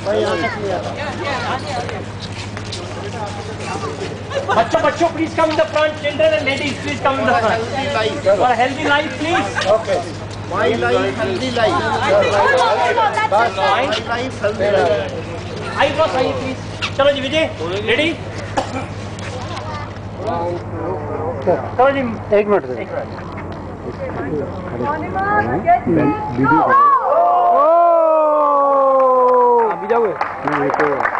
बच्चों please come in the front. Children and ladies please come in the front. For healthy life please. Okay. My life, healthy life. बस my life, healthy life. आइए please. चलो जी विजय. Ready. चलो जी. एक minute. Video. अभी जाओगे.